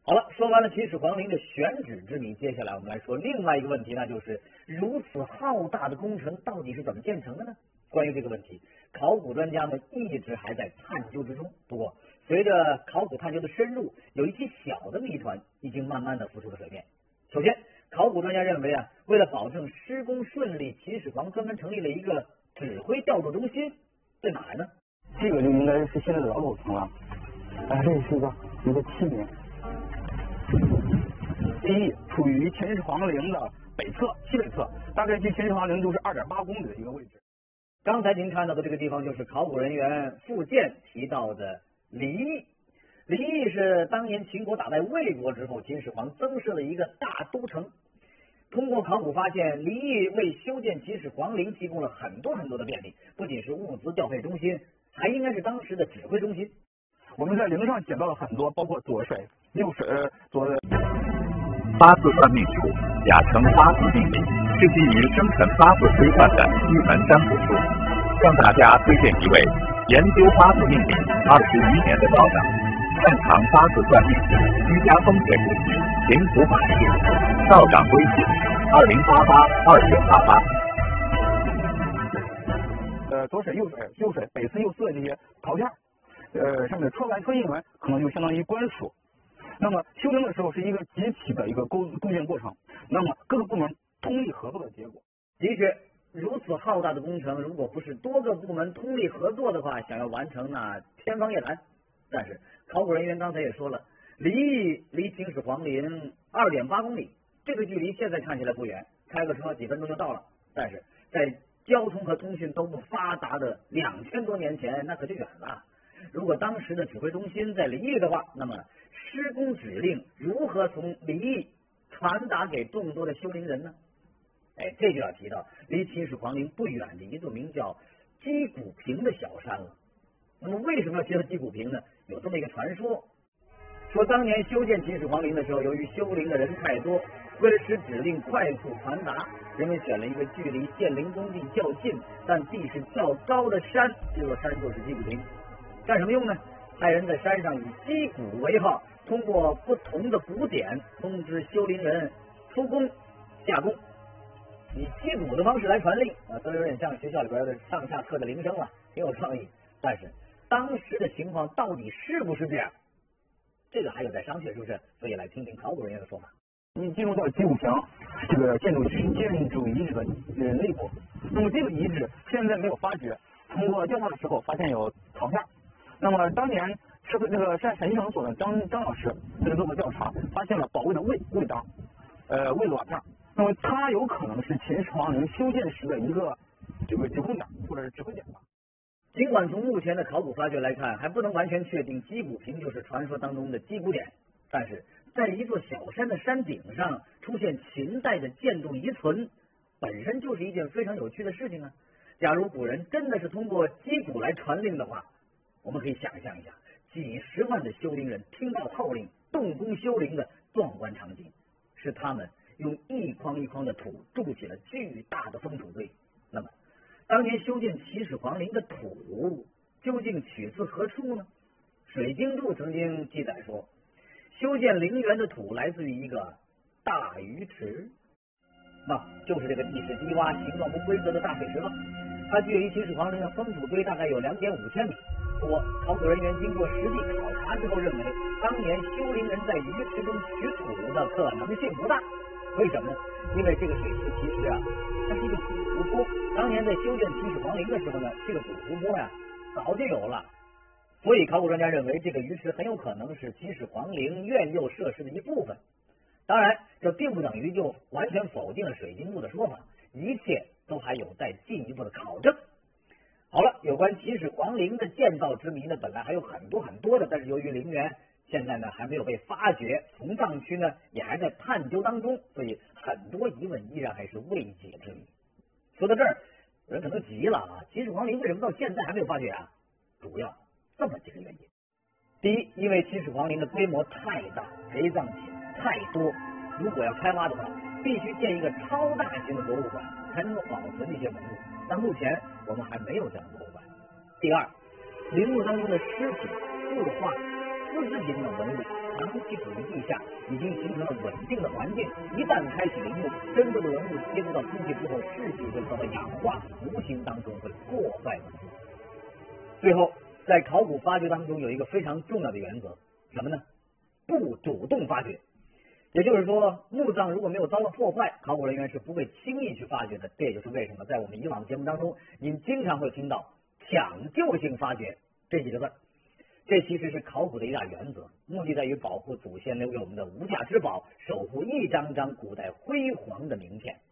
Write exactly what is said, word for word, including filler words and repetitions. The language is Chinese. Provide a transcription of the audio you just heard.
好了，说完了秦始皇陵的选址之谜，接下来我们来说另外一个问题，那就是如此浩大的工程到底是怎么建成的呢？关于这个问题，考古专家们一直还在探究之中。不过，随着考古探究的深入，有一些小的谜团已经慢慢的浮出了水面。首先，考古专家认为啊，为了保证施工顺利，秦始皇专门成立了一个指挥调度中心，在哪儿呢？ 这个就应该是现在的老狗城了。哎，这是一个一个器皿。第一，处于秦始皇陵的北侧、西北侧，大概距秦始皇陵就是二点八公里的一个位置。 刚才您看到的这个地方就是考古人员附件提到的离邑。离邑是当年秦国打败魏国之后，秦始皇增设的一个大都城。通过考古发现，离邑为修建秦始皇陵提供了很多很多的便利，不仅是物资调配中心，还应该是当时的指挥中心。 我们在陵上写到了很多，包括左水、右水、左。 八字算命术，雅称八字命理，是基于生辰八字推断的一门占卜术。向大家推荐一位研究八字命理二十余年的道长，擅长八字算命、居家风水布局、灵符法术。道长微信：二零八八二九八八。 呃，左水、右水、右水、北四、右四这些陶片，呃，上面的戳完、戳印完，可能就相当于官署。那么修陵的时候是一个集体的一个构构建过程，那么各个部门通力合作的结果。 的确，如此浩大的工程，如果不是多个部门通力合作的话，想要完成那天方夜谭。但是考古人员刚才也说了，离邑离秦始皇陵二点八公里，这个距离现在看起来不远，开个车几分钟就到了。但是在交通和通讯都不发达的两千多年前，那可就远了。如果当时的指挥中心在离邑的话，那么施工指令如何从离邑传达给众多的修陵人呢？哎，这就要提到离秦始皇陵不远的一座名叫鸡骨坪的小山了。那么为什么要提到鸡骨坪呢？有这么一个传说，说当年修建秦始皇陵的时候，由于修陵的人太多，为了使指令快速传达，人们选了一个距离建陵工地较近但地势较高的山，这座山就是鸡骨坪。干什么用呢？派人在山上以击鼓为号，通过不同的鼓点通知修陵人出工下工，以击鼓的方式来传令啊，都有点像学校里边的上下课的铃声了，挺有创意。但是当时的情况到底是不是这样？这个还有待商榷，是不是？所以来听听考古人员的说法。 你进入到鸡骨坪这个建筑区建筑遗址的呃内部，那么这个遗址现在没有发掘，通过调查的时候发现有陶片。那么当年是那个陕陕西省所的张张老师在做过调查，发现了宝贵的魏魏当，呃魏瓦片。那么它有可能是秦始皇陵修建时的一个这个指挥点或者是指挥点吧。 尽管从目前的考古发掘来看，还不能完全确定鸡骨坪就是传说当中的击鼓点，但是在一座小山的山顶上出现秦代的建筑遗存，本身就是一件非常有趣的事情啊。假如古人真的是通过击鼓来传令的话，我们可以想象一下，几十万的修陵人听到号令，动工修陵的壮观场景，是他们用一筐一筐的土筑起了巨大的封土堆。那么，当年修建秦始皇陵的土究竟取自何处呢？水经注曾经记载说，修建陵园的土来自于一个大鱼池，那就是这个地势低洼、形状不规则的大水池了。它距离秦始皇陵的封土堆大概有两点五千米。不过，考古人员经过实地考察之后认为，当年修陵人在鱼池中取土的可能性不大。为什么呢？因为这个水池其实啊，它是一个古湖泊。当年在修建秦始皇陵的时候呢，这个古湖泊呀早就有了。所以，考古专家认为，这个鱼池很有可能是秦始皇陵院囿设施的一部分。当然，这并不等于就完全否定了水经注的说法，一切都还有待进一步的考证。好了，有关秦始皇陵的建造之谜呢，本来还有很多很多的，但是由于陵园现在呢还没有被发掘，从藏区呢也还在探究当中，所以很多疑问依然还是未解之谜。说到这儿，有人可能急了啊，秦始皇陵为什么到现在还没有发掘啊？主要这么几个原因。第一，因为秦始皇陵的规模太大，陪葬品太多，如果要开挖的话，必须建一个超大型的博物馆，才能够保存这些文物。但目前我们还没有这样的博物馆。第二，陵墓当中的尸体、字画、 丝织品等文物长期处于地下，已经形成了稳定的环境。一旦开启陵墓，珍贵的文物接触到空气之后，尸体会遭到氧化，无形当中会破坏文物。最后，在考古发掘当中有一个非常重要的原则，什么呢？不主动发掘。也就是说，墓葬如果没有遭到破坏，考古人员是不会轻易去发掘的。这也就是为什么在我们以往节目当中，您经常会听到抢救性发掘这几个字。这其实是考古的一大原则，目的在于保护祖先留给我们的无价之宝，守护一张张古代辉煌的名片。